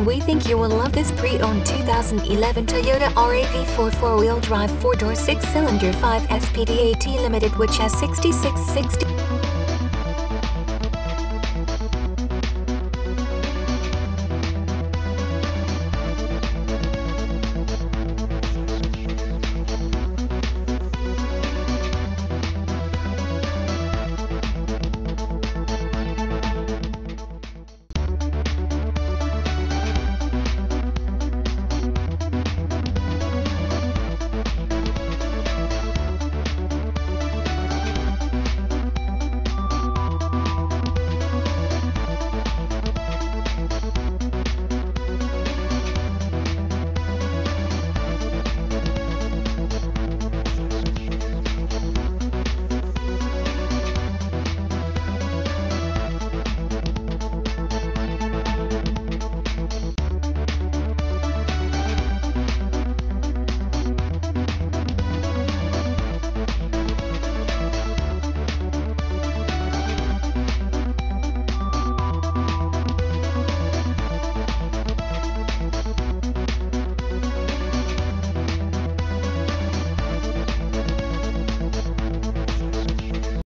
and we think you will love this pre-owned 2011 Toyota RAV4 4-wheel drive 4-door 6-cylinder 5 SPD AT Limited, which has 6660